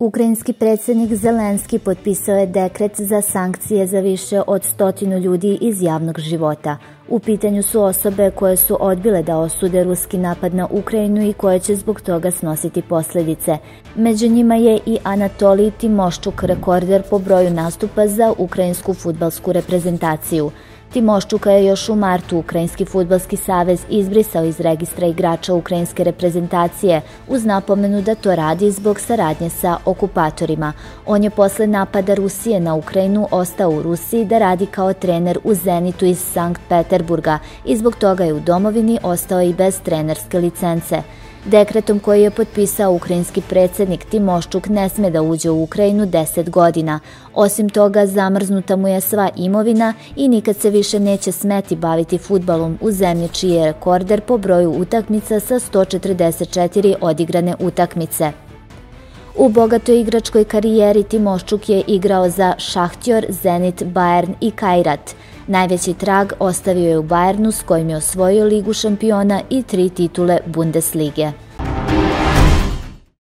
Ukrajinski predsjednik Zelenski potpisao je dekret za sankcije za više od 100 ljudi iz javnog života. U pitanju su osobe koje su odbile da osude ruski napad na Ukrajinu i koje će zbog toga snositi posljedice. Među njima je i Anatolij Timoščuk, rekorder po broju nastupa za ukrajinsku fudbalsku reprezentaciju. Timoščuka je još u martu Ukrajinski fudbalski savez izbrisao iz registra igrača ukrajinske reprezentacije uz napomenu da to radi zbog saradnje sa okupatorima. On je posle napada Rusije na Ukrajinu ostao u Rusiji da radi kao trener u Zenitu iz Sankt Peterburga i zbog toga je u domovini ostao i bez trenerske licence. Dekretom koji je potpisao ukrajinski predsjednik, Timoščuk ne sme da uđe u Ukrajinu 10 godina. Osim toga, zamrznuta mu je sva imovina i nikad se više neće smeti baviti fudbalom u zemlji čiji je rekorder po broju utakmica sa 144 odigrane utakmice. U bogatoj igračkoj karijeri Timoščuk je igrao za Šahtjor, Zenit, Bayern i Kairat. Najveći trag ostavio je u Bayernu s kojim je osvojio Ligu šampiona i 3 titule Bundeslige.